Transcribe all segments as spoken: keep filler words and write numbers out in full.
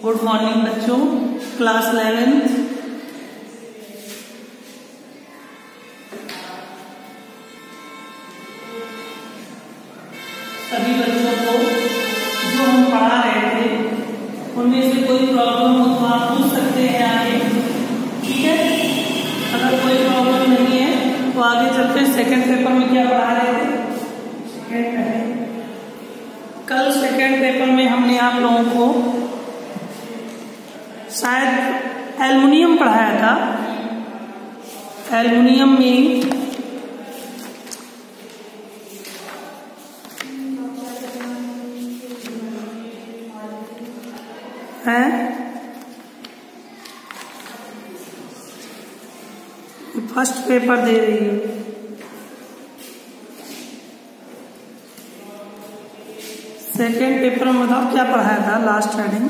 Good morning बच्चों, class eleventh. सभी बच्चों को जो हम पढ़ा रहे थे उनमें से कोई प्रॉब्लम हो तो आप पूछ सकते हैं आगे, ठीक है। अगर कोई प्रॉब्लम नहीं है तो आगे चलते हैं। सेकेंड पेपर में क्या पढ़ा रहे थे? कल सेकेंड पेपर में हमने आप लोगों को शायद एल्युमिनियम पढ़ाया था। एल्युमिनियम में है फर्स्ट पेपर दे रही है। सेकेंड पेपर में बताओ क्या पढ़ाया था लास्ट हेडिंग?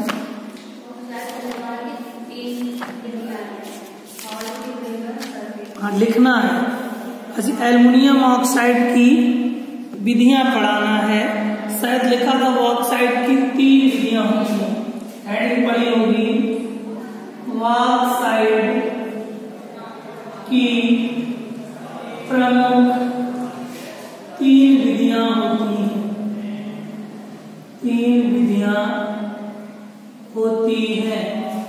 हाँ, लिखना है। अच्छा, एल्युमिनियम ऑक्साइड की विधियां पढ़ाना है। शायद लिखा था वो ऑक्साइड की तीन विधियां होती हैं। हेडिंग पढ़ी होगी ऑक्साइड की प्रमुख तीन विधियां होती हैं। तीन विधियां होती हैं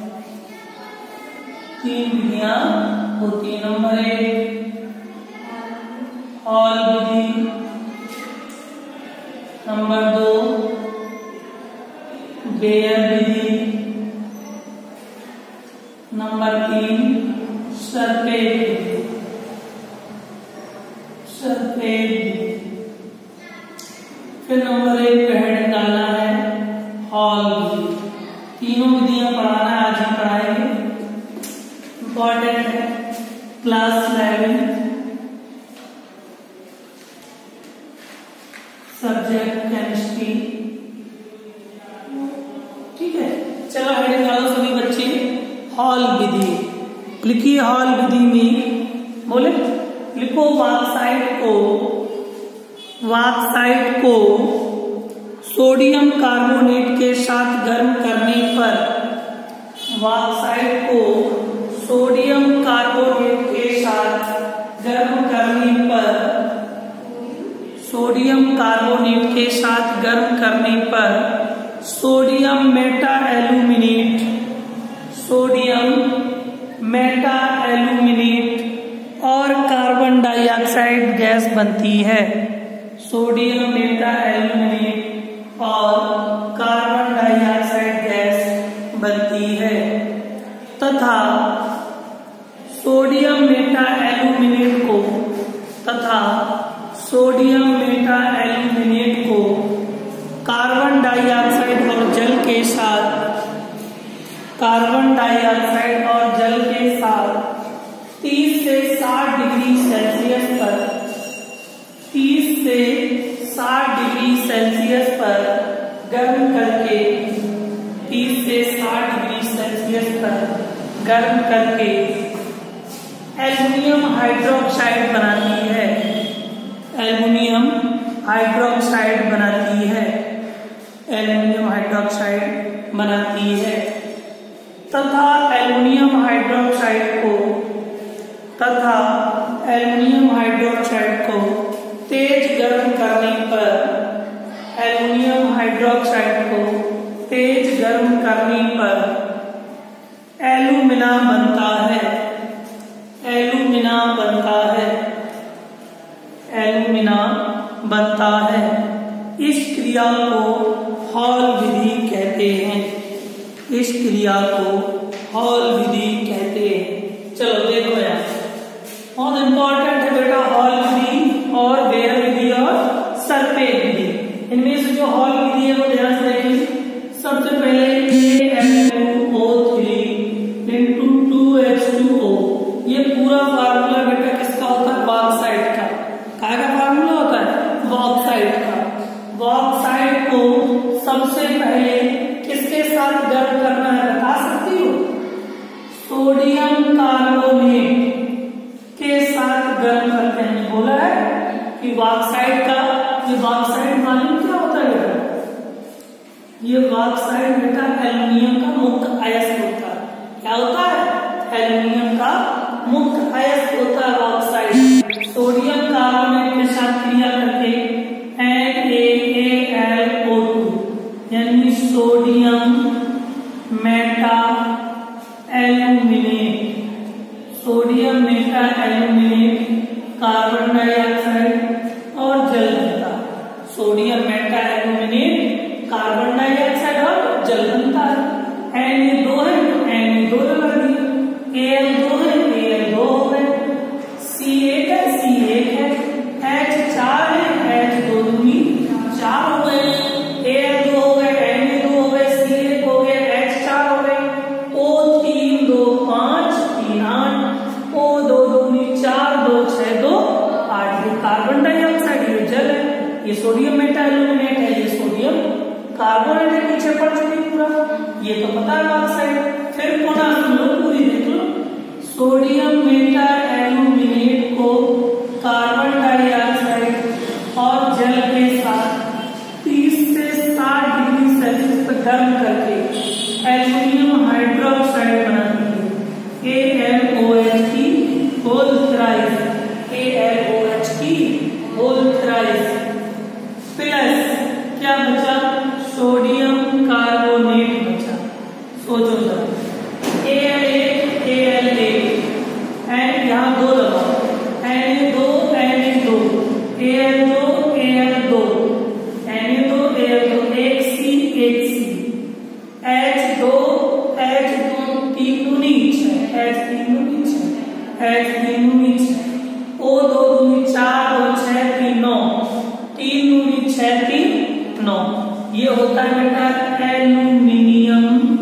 तीन विधियां होती है। नंबर एक हॉल विधि, नंबर दो बेयर विधि, नंबर तीन सरफेस विधि। सरफेस विधि फिर नंबर एक पे हेड डालना है हॉल विधि। तीनों विधियां पढ़ाना है, आज हम पढ़ाएंगे। इंपॉर्टेंट है, क्लास इलेवेंथ, सब्जेक्ट केमिस्ट्री, ठीक है। चलो हेडिंग डालो सभी बच्चे। हॉल विधि लिखिए। हॉल विधि में बोले लिखो ऑक्साइड को ऑक्साइड को सोडियम कार्बोनेट के साथ गर्म करने पर ऑक्साइड को सोडियम कार्बोनेट के साथ गर्म करने पर सोडियम कार्बोनेट के साथ गर्म करने पर sodium meta aluminate sodium meta aluminate और कार्बन डाइऑक्साइड गैस बनती है। सोडियम मेटा एल्यूमिनेट और कार्बन डाइऑक्साइड गैस बनती है तथा सोडियम मेटा एल्यूमिनेट को तथा सोडियम मेटा एल्यूमिनेट को कार्बन डाइऑक्साइड और जल के साथ कार्बन डाइऑक्साइड और जल के साथ तीस से साठ डिग्री सेल्सियस पर तीस से साठ डिग्री सेल्सियस पर गर्म करके तीस से साठ डिग्री सेल्सियस पर गर्म करके एल्युमिनियम हाइड्रोक्साइड बनाती है। एल्युमिनियम हाइड्रोक्साइड बनाती है एल्युमिनियम हाइड्रोक्साइड बनाती है तथा एल्युमिनियम हाइड्रोक्साइड को तथा एल्युमिनियम हाइड्रोक्साइड को तेज गर्म करने पर एल्युमिनियम हाइड्रोक्साइड को तेज गर्म करने पर एल्यूमिना बनता है एल्यूमिना बनता है एल्यूमिना बनता है। इस क्रिया को हॉल विधि कहते हैं। इस क्रिया को हॉल विधि कहते हैं। चलो देखो यार, बहुत इंपॉर्टेंट है बेटा हॉल विधि और बेयर विधि और सरफेस विधि। इनमें से जो हॉल विधि है वो ध्यान से देखिए। सबसे पहले A L two O three into two H two O, ये पूरा फार्मूला बेटा किसका होता है? बॉक्साइड का। काय का फार्मूला होता है? बॉक्साइड का। बॉक्साइड को सबसे पहले किसके साथ गर्म करना है बता सकती हो? सोडियम कार्बोनेट के साथ गर्म करते हैं। बोला है कि बॉक्साइड का, ये बॉक्साइड मालूम क्या होता है? ये बॉक्साइड बेटा एल्युमिनियम का मुख्य अयस्क होता है। क्या होता है? एल्युमिनियम का मुख्य अयस्क होता है बॉक्साइड। सोडियम कार्बोनेट के साथ क्रिया करके N A L O two यानी sodium meta aluminate, sodium meta aluminate carbon dioxide और जल बनता है। Sodium meta aluminate carbon dioxide और जल बनता है। एन दो है तो एन दो लगा दिया, ए एल दो है ए एल दो हो गए, सी एक है सी एक है, एच चार है एच दो दूनी चार हो गए, ए एल दो हो गए, एन दो हो गए, सी एक हो गए, एच चार हो गए, ओ तीन दो पांच तीन आठ, ओ दो दूनी चार दो छह दो आठ। ये कार्बन डाइऑक्साइड ये जल है, ये सोडियम मेटा एल्यूमिनेट है, ये सोडियम कार्बोनेट के पीछे पड़ चुकी पूरा, ये तो पता है ऑक्साइड। फिर पुनः हम लोग पूरी देख लो, सोडियम मेटा एल्यूमिनेट को कार्बन डाइऑक्साइड और जल के साथ तीस से साठ डिग्री सेल्सियस पर गर्म करके एल्यूमिनियम हाइड्रोक्साइड बनाती है, ए एल ओ एच की whole thrice, A L O H की होल थ्राइस प्लस क्या बचा? सोडियम कार्बोनेट बचा। सोचो जरा, ए एल एक ए एल एक एन यहाँ दो लगाओ, एन दो एन दो ए एल दो ए एल दो एन दो ए एल दो, एक सी एक सी, एच दो एच दो तीन दूनी छह, एच तीन दूनी छह, एच तीन दूनी छह, ओ दो दूनी चार दो छह तीन नौ, तीन दूनी छह तीन नौ। ये होता है बेटा एल्यूमिनियम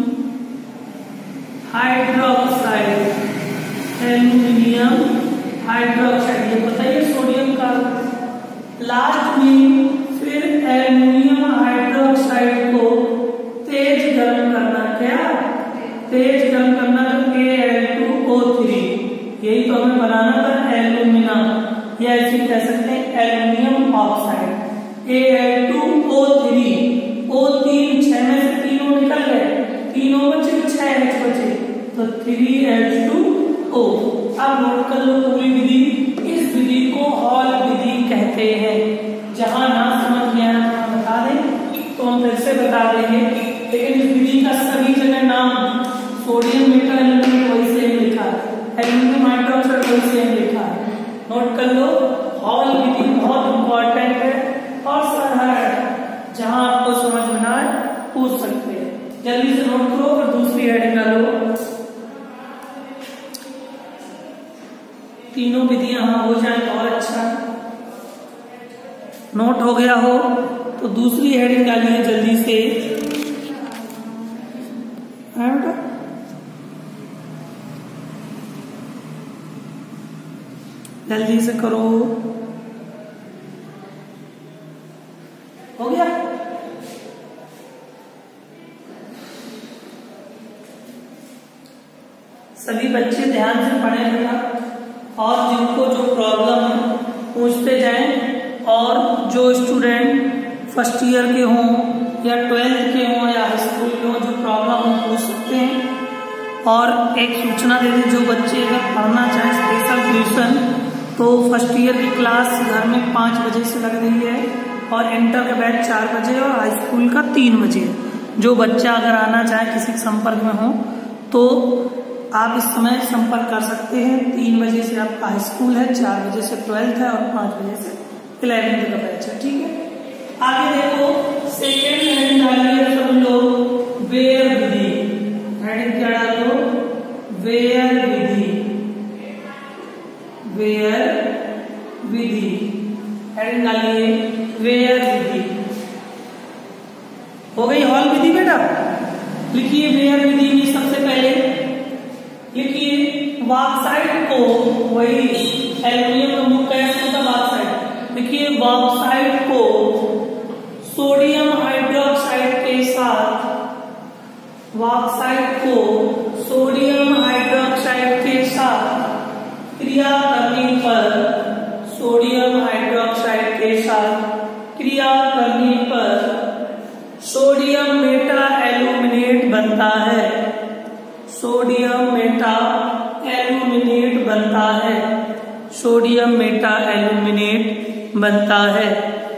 हाइड्रोक्साइड, एल्यूमिनियम हाइड्रोक्साइड, ये पता है सोडियम का। लास्ट में फिर एल्यूमिनियम हाइड्रोक्साइड को तेज गर्म करना, क्या तेज गर्म करना, तो A L two O three, यही तो हमें बनाना था एल्यूमिना, या ऐसे कह सकते हैं aluminium oxide, A L two O three, O तीन छह में से तीनों निकल गए, तीनों बचे छह एच बचे, तो थ्री एच टू ओ। अब नोट कर लो पूरी विधि। इस विधि को हॉल विधि कहते हैं। जहां ना समझ में आया हम बता दें तो हम फिर से बता देंगे, लेकिन इस विधि का सभी जगह नाम सोडियम मेटा एल्यूमिनेट वही सेम लिखा है, एल्यूमिनियम हाइड्रोक्साइड वही सेम लिखा है। नोट कर लो, हॉल विधि बहुत इंपॉर्टेंट है और साधारण, जहां आपको समझ में आए पूछ सकते हैं। जल्दी से नोट करो और दूसरी हेडिंग डालो। तीनों विधियां हाँ हो जाए तो और अच्छा। नोट हो गया हो तो दूसरी हेडिंग डालिए जल्दी से। जल्दी से करो, हो गया? सभी बच्चे ध्यान से पढ़ें बेटा, और जिनको जो प्रॉब्लम है पूछते जाएं, और जो स्टूडेंट फर्स्ट ईयर के हों या ट्वेल्थ के हों या हाई स्कूल के हों, जो प्रॉब्लम हो पूछ सकते हैं। और एक सूचना दे दें, जो बच्चे अगर पढ़ना चाहें स्पेशल ट्यूशन, तो फर्स्ट ईयर की क्लास घर में पाँच बजे से लग रही है, और इंटर का बैच चार बजे और हाई स्कूल का तीन बजे। जो बच्चा अगर आना चाहे किसी संपर्क में हो तो आप इस समय संपर्क कर सकते हैं। तीन बजे से आपका हाई स्कूल है, चार बजे से ट्वेल्थ है और पाँच बजे से इलेवेंथ का बैच है, ठीक है। आगे देखो, सेकेंड हेडिंग डालिए सब लोग, वेयर विधि। हेडिंग क्या डालो? वेयर विधि, वेयर विधि। हेडिंग डालिए वेयर विधि। हो गई हॉल विधि बेटा? लिखिए वेयर विधि में सबसे पहले लिखिए बॉक्साइड को, वही एल्यूमिनियम का मुख्य अयस्क होता है बॉक्साइड। लिखिए बॉक्साइड को सोडियम हाइड्रोक्साइड के साथ, बॉक्साइड को सोडियम हाइड्रोक्साइड के साथ क्रिया करने पर, सोडियम हाइड्रोक्साइड के साथ क्रिया करने पर सोडियम मेटा एल्यूमिनेट बनता है, सोडियम मेटा एल्यूमिनेट बनता है, सोडियम मेटा एल्यूमिनेट बनता है।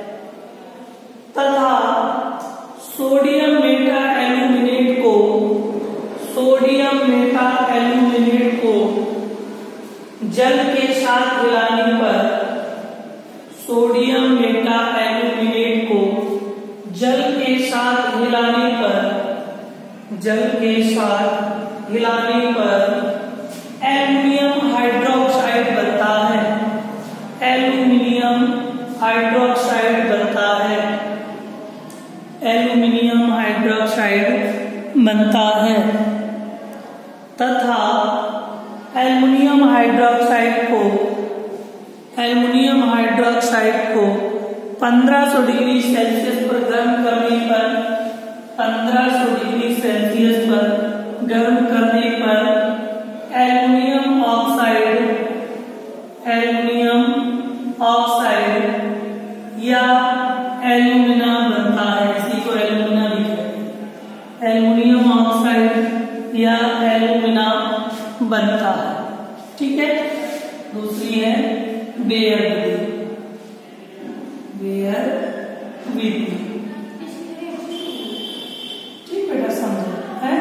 तथा सोडियम मेटा एल्यूमिनेट को सोडियम मेटा एल्यूमिनेट को जल के साथ हिलाने पर सोडियम मेटा एल्यूमिनेट को जल के साथ हिलाने पर जल के साथ हिलाने पर एल्युमिनियम हाइड्रोक्साइड बनता है, एल्युमिनियम हाइड्रोक्साइड बनता है, एल्युमिनियम हाइड्रोक्साइड बनता है। तथा एल्युमिनियम हाइड्रोक्साइड को एल्युमिनियम हाइड्रोक्साइड को पंद्रह सौ डिग्री सेल्सियस पर गर्म करने पर पंद्रह सौ डिग्री सेल्सियस पर गर्म करने पर एल्युमिनियम ऑक्साइड एल्युमिनियम ऑक्साइड या एल्यूमिना बनता है। इसी को एल्यूमिना भी कहते हैं, एल्युमिनियम ऑक्साइड या एल्यूमिना बनता है। ठीक है, दूसरी है बेयर विधि, बेयर विधि। ठीक बेटा, समझो है।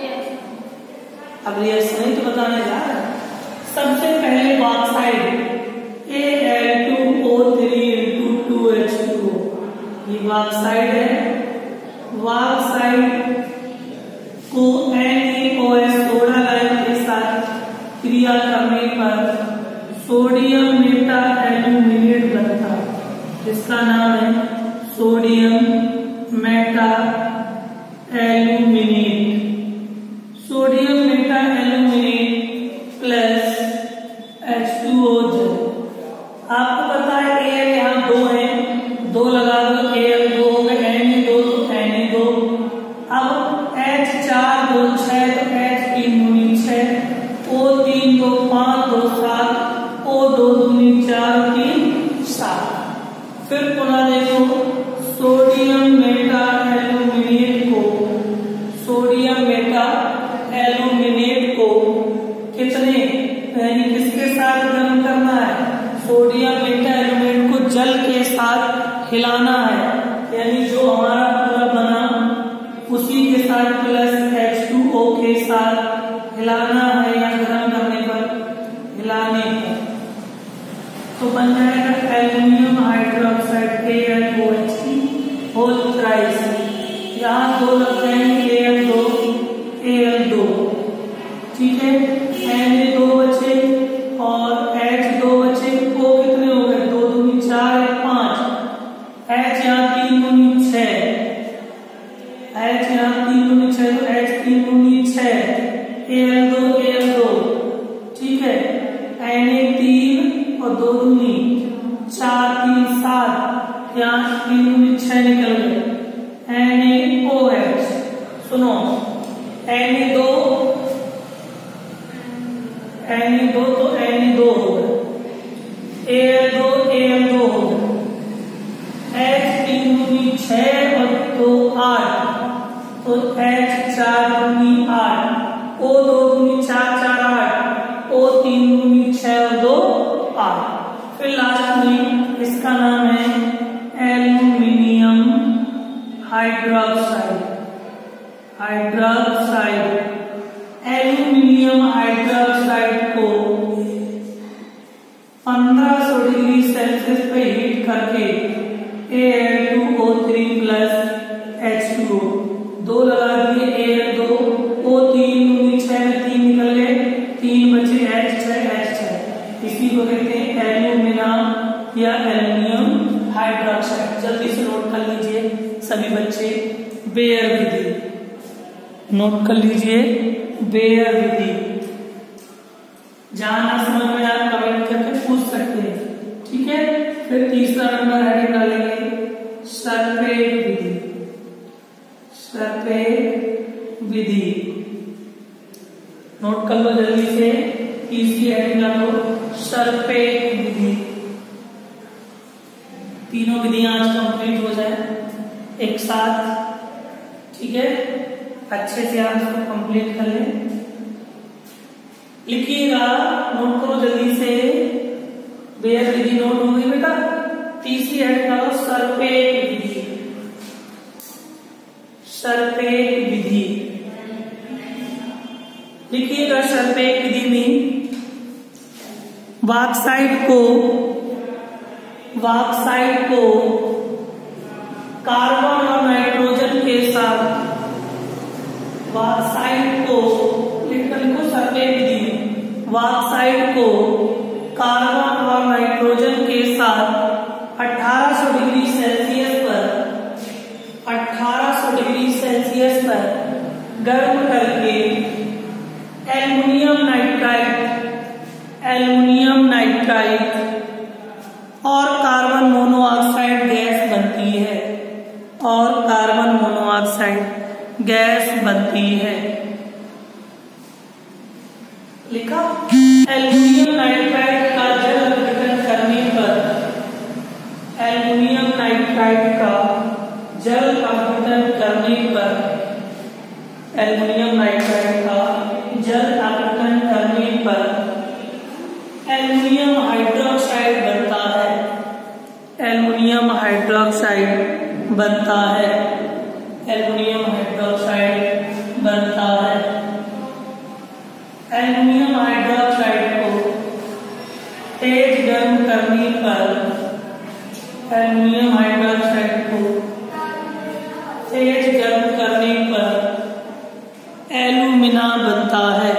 अब ये नहीं तो बताने जा रहा है। सबसे पहले bauxite A L two O three into two H two, ये बॉक्साइड है। बॉक्साइड को NaOH सोडा लाइम के साथ क्रिया करने पर सोडियम मेटा एल्यूमिनेट बनता है, इसका नाम है sodium meta aluminate. Sodium meta aluminate plus H two O जल। आपको पता है Al यहाँ दो है, दो लगा दो, Al दो हो गए, Na दो तो Na दो। अब H चार दो छह तो H तीन दूनी छह, O तीन दो पाँच दो सात, O दो दूनी चार तीन सात। फिर पुनः देखो सोडियम मेटा एल्यूमिनेट को सोडियम मेटा एल्यूमिनेट को कितने यानी किसके साथ गर्म करना है? सोडियम मेटा एल्यूमिनेट को जल के साथ हिलाना है, यानी जो हमारा पूरा बना उसी के साथ प्लस एच टू ओ के साथ हिलाना है या गर्म करने पर हिलाने पर, तो बन जाएगा aluminium hydroxide A L O H की होल थ्राइस। यहाँ दो लग जाएंगे, ए एल दो ए एल दो। ठीक है, Na दो बचे और H दो बचे, O कितने हो गए? दो दूनी चार एक पांच, H यहाँ तीन दूनी छह, H यहाँ तीन दूनी छह तो H तीन दूनी छह, ए एल दो ए एल दो। ठीक है, Na तीन और दो दूनी चार तीन सात, यहाँ तीन दूनी छह निकल गए, NaOH। सुनो Na दो Na दो तो Na दो हो गए, Al दो Al दो हो गए, H तीन दूनी छह और दो आठ तो H चार दूनी आठ, O दो दूनी चार चार आठ, O तीन दूनी छह और दो आठ। फिर लास्ट में इसका नाम है aluminium hydroxide hydroxide aluminium hydroxide को पंद्रह सौ डिग्री सेल्सियस पे हीट करके A L two O three plus H two O, दो लगा दिए, ए एल दो, O तीन दूनी छह में तीन निकल गए, तीन बचे H छह H छह। इसी को कहते हैं एल्यूमिना या एल्युमिनियम हाइड्रोक्साइड। जल्दी से नोट कर लीजिए सभी बच्चे, बेयर विधि नोट कर लीजिए, बेयर विधि। जहां ना समझ में आप कमेंट करके पूछ सकते हैं। ठीक है, फिर तीसरा नंबर हेडिंग डालेंगे सरफेट विधि। सरफेट विधि नोट कर लो जल्दी से, तीसरी हेडिंग डालो सरफेट विधि। तीनों विधियां आज कंप्लीट हो जाए एक साथ। ठीक ठीक है, अच्छे से आप इसको कंप्लीट कर लें। लिखिएगा, नोट करो जल्दी से। बेयर विधि नोट हो गई बेटा। तीसरी हेड करो सरपेट विधि। सरपेट विधि लिखिएगा। सरपेट विधि में बॉक्साइट को बॉक्साइट को कार्बन और नाइट्रोजन के साथ बॉक्साइट को लिखकर लिखो सरपेट विधि। बॉक्साइट को कार्बन और नाइट्रोजन के साथ अठारह सौ डिग्री सेल्सियस पर अठारह सौ डिग्री सेल्सियस पर गर्म करके एल्युमिनियम नाइट्राइड एल्युमिनियम नाइट्राइड और कार्बन मोनोऑक्साइड गैस बनती है और कार्बन मोनोऑक्साइड गैस बनती है। लिखा। एल्युमिनियम नाइट्राइड का जल अपघटन करने पर एल्युमिनियम नाइट्राइड का जल अपघटन करने पर एल्युमिनियम नाइट्राइड का जल अपघटन करने पर एल्युमिनियम हाइड्रोक्साइड बनता है। एल्युमिनियम हाइड्रोक्साइड बनता है। एल्युमिनियम हाइड्रोक्साइड बनता है। एल्युमिनियम हाइड्रोक्साइड को तेज गर्म करने पर एल्युमिनियम हाइड्रोक्साइड को तेज गर्म करने पर एल्यूमिना बनता है।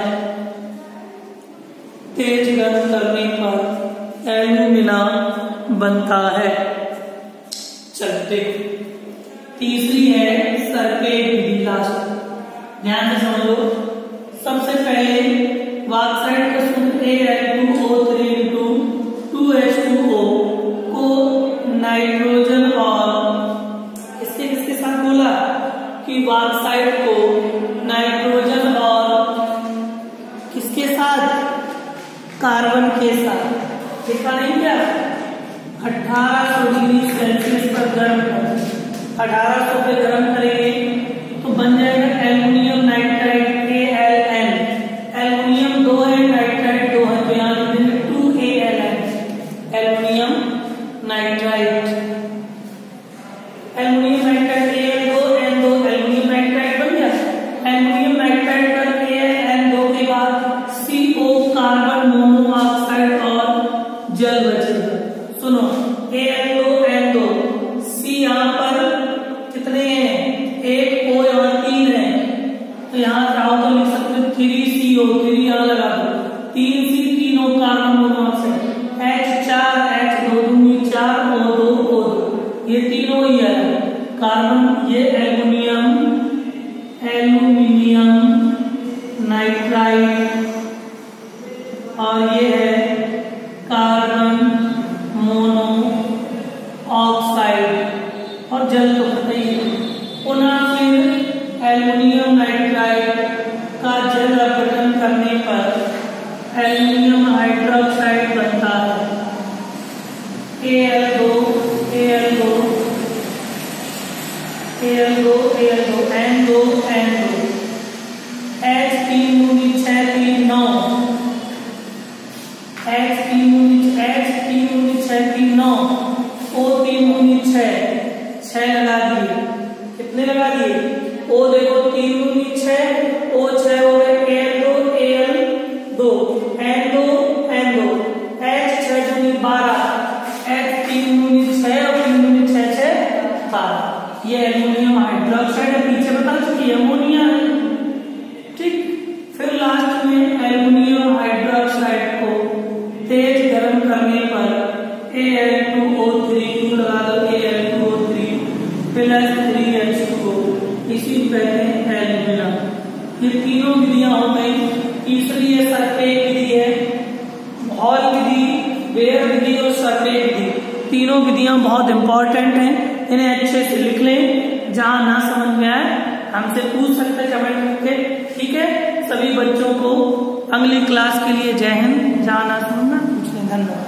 तेज गर्म करने पर एल्यूमिना बनता है। चलते तीसरी है सरपेट विधि। लास्ट ध्यान से समझ लो। सबसे पहले बॉक्साइट का सूत्र A L two O three into two H two O को नाइट्रोजन और इससे किसके साथ बोला कि बॉक्साइट को नाइट्रोजन और किसके साथ कार्बन के साथ देखा नहीं क्या अठारह सौ डिग्री सेल्सियस पर गर्म कर अठारह सौ पे गर्म करेंगे तो बन जाएगा aluminium nitride A L N. Aluminium दो है, नाइट्राइड दो है, तो यहाँ लिख देंगे two A L N aluminium nitride. Aluminium nitride A L दो एन दो एल्युमिनियम नाइट्राइड बन गया। एल्युमिनियम नाइट्राइड पर ए एन दो के बाद सी ओ कार्बन मोनोऑक्साइड और जल बचेगा। सुनो ए एन दो एन दो सी यहाँ पर कितने हैं, एक ओ यहाँ तीन है, तो यहाँ चाहो तो लिख सकते हो थ्री सी ओ, थ्री यहाँ लगा दो, तीन सी तीन ओ कार्बन मोनोऑक्साइड, एच चार एच दो दूनी चार ओ दो ओ दो, ये तीनों ही है कार्बन। ये एल्युमिनियम एल्युमिनियम नाइट्राइड और ये है कार्बन मोनो ऑक्साइड और जल तो पता ही है। पुनः फिर एल्युमिनियम नाइट्राइड का जल अपघटन करने पर एल्युमिनियम हाइड्रोक्साइड बनता है। ए एल दो ए एल दो ए एल दो ए एल दो एन दो एन दो एच तीन दूनी छह तीन नौ एच तीन दूनी एच तीन दूनी छह तीन नौ ओ तीन दूनी छह छह लगा दिए। कितने लगा दिए? ओ देखो तीन दूनी छह ओ छह हो गए एल दो एल दो एन दो एन दो एच छह दूनी बारह एच तीन दूनी छह और तीन दूनी छह छह बारह। ये एल्युमिनियम हाइड्रोक्साइड है, पीछे बता चुकी है अमोनिया है। ठीक। फिर लास्ट में एल्युमिनियम हाइड्रोक्साइड को तेज गर्म करने पर A L two O three two लगा दो A L two O three plus three H two O, इसी को कहते हैं एल्युमिना। ये तीनों विधियां हो गई। तीसरी है सरपेट विधि है, हॉल विधि, बेयर विधि और सरपेट विधि। तीनों विधियां बहुत इंपॉर्टेंट हैं, इन्हें अच्छे से लिख लें। जहां ना समझ में आए हमसे पूछ सकते हैं कमेंट करके। ठीक है, सभी बच्चों को अगली क्लास के लिए जय हिंद। जहां ना समझना पूछ लें। धन्यवाद।